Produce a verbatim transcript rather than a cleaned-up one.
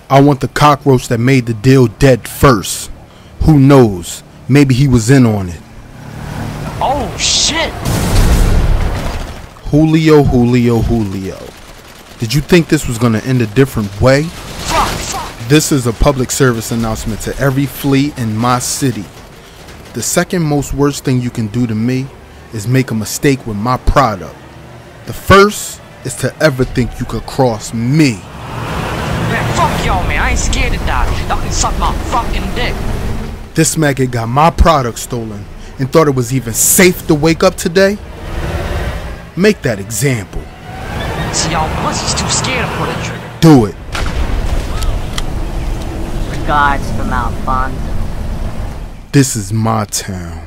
I want the cockroach that made the deal dead first. Who knows? Maybe he was in on it. Oh shit! Julio, Julio, Julio. Did you think this was gonna end a different way? Fuck, fuck. This is a public service announcement to every fleet in my city. The second most worst thing you can do to me is make a mistake with my product. The first is to ever think you could cross me. Man, fuck y'all, man. I ain't scared to die. Y'all can suck my fucking dick. This maggot got my product stolen and thought it was even safe to wake up today? Make that example. See, y'all pussy's too scared to pull the trigger. Do it. Regards from Alfonso. This is my town.